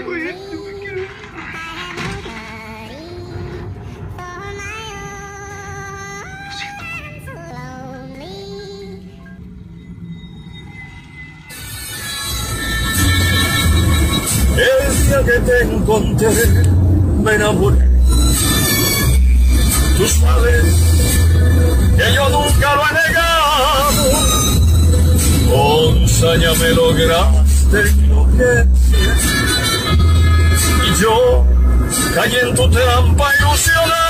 El día que te encontré, me enamoré. Tú sabes que yo nunca lo he negado. Con saña me lograste enloquecer. Y yo caí en tu trampa ilusionada.